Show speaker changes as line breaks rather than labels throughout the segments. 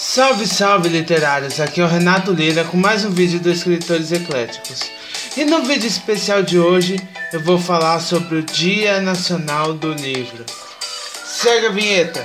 Salve, salve literários, aqui é o Renato Lira com mais um vídeo dos Escritores Ecléticos. E no vídeo especial de hoje eu vou falar sobre o Dia Nacional do Livro. Segue a vinheta!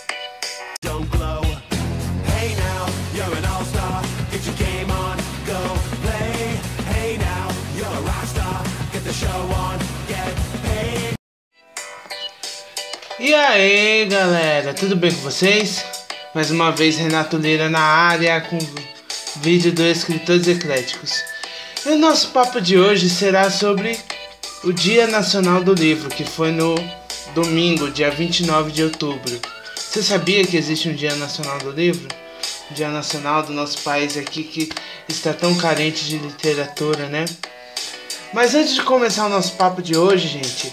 E aí galera, tudo bem com vocês? Mais uma vez Renato Lira na área com vídeo dos Escritores Ecléticos. E o nosso papo de hoje será sobre o Dia Nacional do Livro, que foi no domingo, dia 29 de outubro. Você sabia que existe um Dia Nacional do Livro? Um Dia Nacional do nosso país aqui que está tão carente de literatura, né? Mas antes de começar o nosso papo de hoje, gente,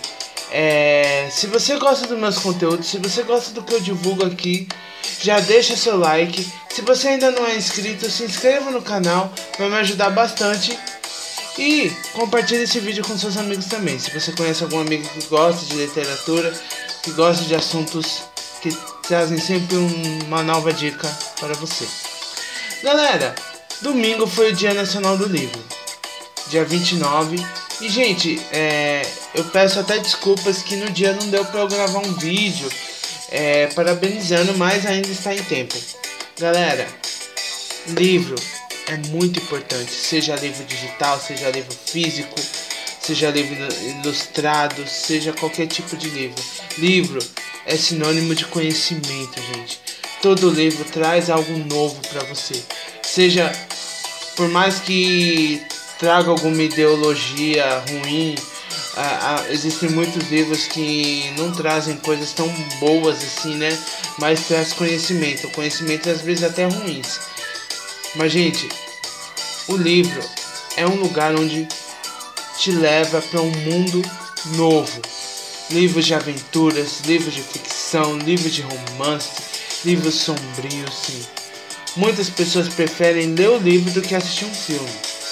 se você gosta dos meus conteúdos, se você gosta do que eu divulgo aqui, já deixa seu like. Se você ainda não é inscrito, se inscreva no canal, vai me ajudar bastante. E compartilhe esse vídeo com seus amigos também. Se você conhece algum amigo que gosta de literatura, que gosta de assuntos que trazem sempre uma nova dica para você. Galera, domingo foi o Dia Nacional do Livro, dia 29. E gente, eu peço até desculpas que no dia não deu para eu gravar um vídeo parabenizando, mas ainda está em tempo. Galera, livro é muito importante, seja livro digital, seja livro físico, seja livro ilustrado, seja qualquer tipo de livro. Livro é sinônimo de conhecimento, gente. Todo livro traz algo novo para você, seja, por mais que traga alguma ideologia ruim, existem muitos livros que não trazem coisas tão boas assim, né? Mas traz conhecimento, conhecimento às vezes até ruins. Mas gente, o livro é um lugar onde te leva para um mundo novo. Livros de aventuras, livros de ficção, livros de romance, livros sombrios, sim. Muitas pessoas preferem ler o livro do que assistir um filme.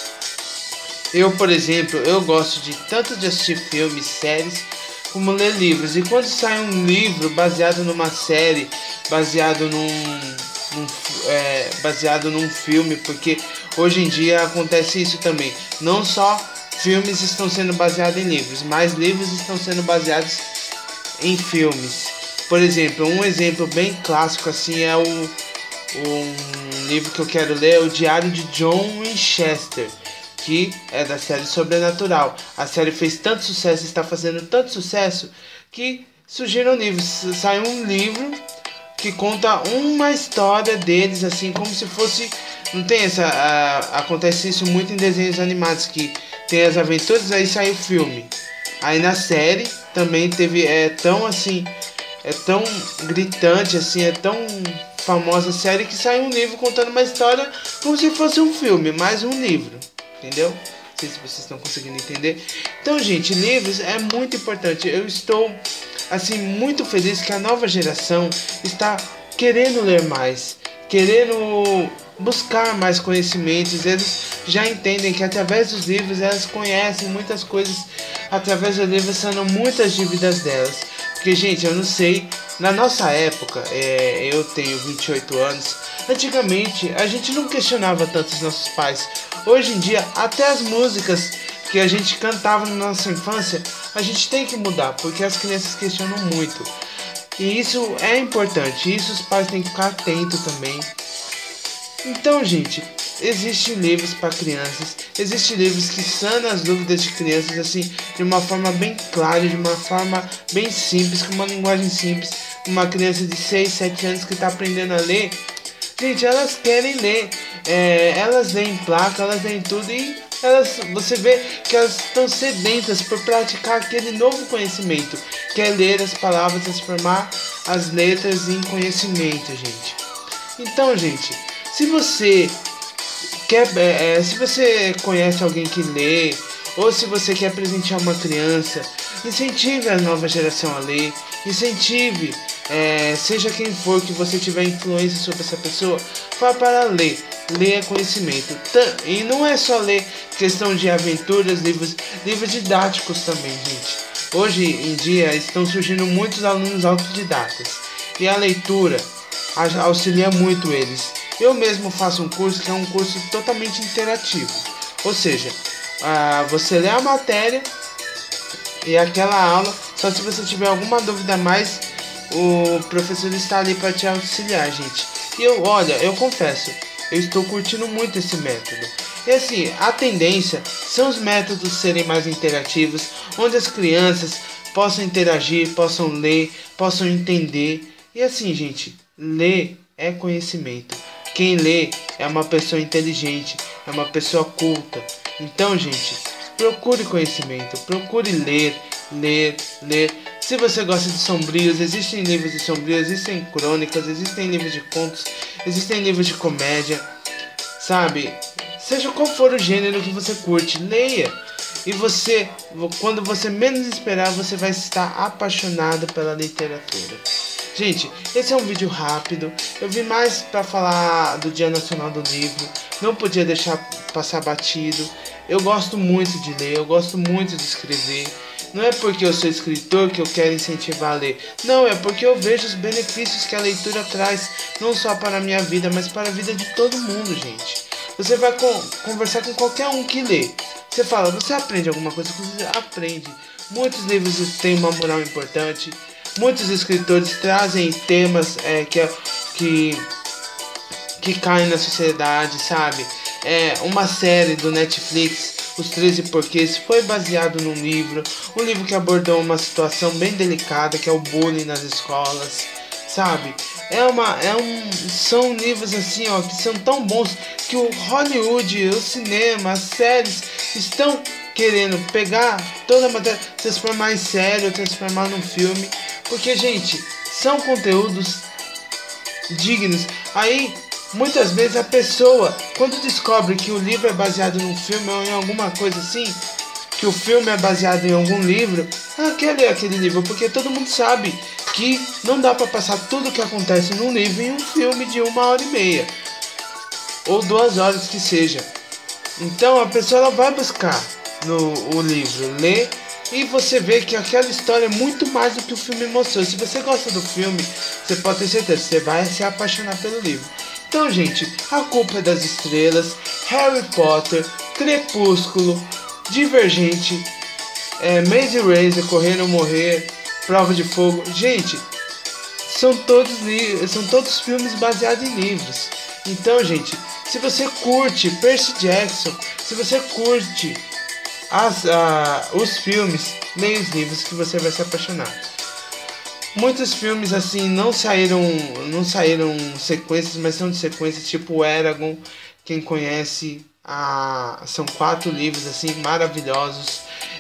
Eu, por exemplo, eu gosto tanto de assistir filmes, séries, como ler livros. E quando sai um livro baseado numa série, baseado num filme, porque hoje em dia acontece isso também. Não só filmes estão sendo baseados em livros, mas livros estão sendo baseados em filmes. Por exemplo, um exemplo bem clássico assim é um livro que eu quero ler, é o Diário de John Winchester, que é da série Sobrenatural. A série fez tanto sucesso, está fazendo tanto sucesso, que surgiram livros. Saiu um livro que conta uma história deles, assim, como se fosse... Não tem essa... acontece isso muito em desenhos animados, que tem as aventuras, aí sai o filme. Aí na série também teve... É tão gritante, assim, é tão famosa a série, que saiu um livro contando uma história como se fosse um filme, mais um livro. Entendeu? Não sei se vocês estão conseguindo entender. Então, gente, livros é muito importante. Eu estou, assim, muito feliz que a nova geração está querendo ler mais, querendo buscar mais conhecimentos. Eles já entendem que através dos livros elas conhecem muitas coisas. Através dos livros sanem muitas dívidas delas. Porque, gente, eu não sei, na nossa época, eu tenho 28 anos, antigamente a gente não questionava tanto os nossos pais. Hoje em dia, até as músicas que a gente cantava na nossa infância, a gente tem que mudar, porque as crianças questionam muito. E isso é importante, isso os pais têm que ficar atentos também. Então, gente, existem livros para crianças, existem livros que sanam as dúvidas de crianças, assim, de uma forma bem clara, de uma forma bem simples, com uma linguagem simples. Uma criança de 6, 7 anos que está aprendendo a ler, gente, elas querem ler, elas leem placa, elas leem tudo, e você vê que elas estão sedentas por praticar aquele novo conhecimento, que é ler as palavras, transformar as letras em conhecimento, gente. Então, gente, se você se você conhece alguém que lê, ou se você quer presentear uma criança, incentive a nova geração a ler, incentive, seja quem for que você tiver influência sobre essa pessoa, vá para ler. Ler é conhecimento. E não é só ler questão de aventuras, livros didáticos também, gente. Hoje em dia estão surgindo muitos alunos autodidatas. E a leitura auxilia muito eles. Eu mesmo faço um curso que é um curso totalmente interativo, ou seja, você lê a matéria e aquela aula, só se você tiver alguma dúvida a mais, o professor está ali para te auxiliar, gente. E eu confesso, eu estou curtindo muito esse método. E assim, a tendência são os métodos serem mais interativos, onde as crianças possam interagir, possam ler, possam entender. E assim, gente, ler é conhecimento. Quem lê é uma pessoa inteligente, é uma pessoa culta. Então, gente, procure conhecimento, procure ler. Se você gosta de sombrios, existem livros de sombrios, existem crônicas, existem livros de contos, existem livros de comédia, sabe? Seja qual for o gênero que você curte, leia. E você, quando você menos esperar, você vai estar apaixonado pela literatura. Gente, esse é um vídeo rápido. Eu vim mais para falar do Dia Nacional do Livro. Não podia deixar passar batido. Eu gosto muito de ler, eu gosto muito de escrever. Não é porque eu sou escritor que eu quero incentivar a ler. Não, é porque eu vejo os benefícios que a leitura traz, não só para a minha vida, mas para a vida de todo mundo, gente. Você vai conversar com qualquer um que lê. Você fala, você aprende alguma coisa? Você aprende. Muitos livros têm uma moral importante. Muitos escritores trazem temas que caem na sociedade, sabe? Uma série do Netflix, Os 13 Porquês, foi baseado num livro. Um livro que abordou uma situação bem delicada, que é o bullying nas escolas, sabe? São livros assim, ó, que são tão bons que o Hollywood, o cinema, as séries estão querendo pegar toda a matéria, transformar em série, transformar num filme, porque, gente, são conteúdos dignos. Aí, muitas vezes a pessoa, quando descobre que o livro é baseado num filme ou em alguma coisa assim, que o filme é baseado em algum livro, quer ler aquele livro, porque todo mundo sabe que não dá para passar tudo o que acontece num livro em um filme de 1h30 ou 2 horas que seja. Então a pessoa ela vai buscar o livro, ler, e você vê que aquela história é muito mais do que o filme mostrou. Se você gosta do filme, você pode ter certeza, você vai se apaixonar pelo livro. Então, gente, A Culpa é das Estrelas, Harry Potter, Crepúsculo, Divergente, Maze Racer, Correr ou Morrer, Prova de Fogo. Gente, são todos filmes baseados em livros. Então, gente, se você curte Percy Jackson, se você curte os filmes, leia os livros que você vai se apaixonar. Muitos filmes assim não saíram sequências, mas são de sequências, tipo Eragon. Quem conhece, são 4 livros assim maravilhosos.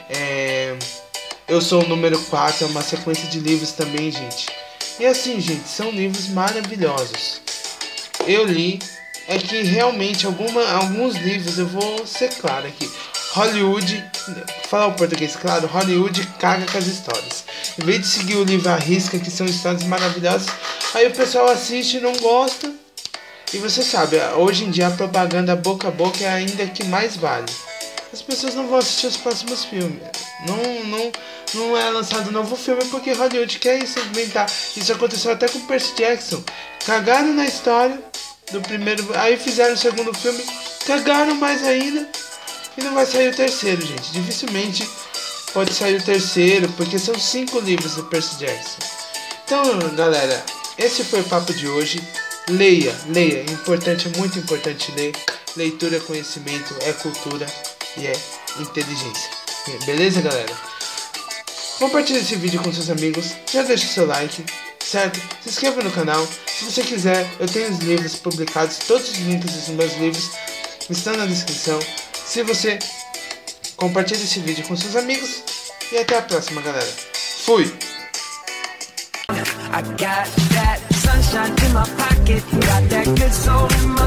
Eu Sou o Número 4, é uma sequência de livros também, gente. E assim, gente, são livros maravilhosos. Eu li, é que realmente alguns livros, eu vou ser claro aqui, Hollywood, falar o português claro, Hollywood caga com as histórias. Em vez de seguir o livro à risca, que são histórias maravilhosas, aí o pessoal assiste e não gosta. E você sabe, hoje em dia a propaganda boca a boca é ainda que mais vale. As pessoas não vão assistir os próximos filmes. Não é lançado um novo filme porque Hollywood quer segmentar. Isso aconteceu até com Percy Jackson. Cagaram na história do primeiro, aí fizeram o segundo filme, cagaram mais ainda. E não vai sair o terceiro, gente. Dificilmente pode sair o terceiro, porque são 5 livros do Percy Jackson. Então, galera, esse foi o papo de hoje. Leia. É importante, é muito importante ler. Leitura é conhecimento, é cultura e é inteligência. Beleza, galera? Compartilhe esse vídeo com seus amigos. Já deixa o seu like, certo? Se inscreva no canal. Se você quiser, eu tenho os livros publicados. Todos os links dos meus livros estão na descrição. Se você compartilha esse vídeo com seus amigos. E até a próxima, galera. Fui! I got that sunshine in my pocket, got that good soul in my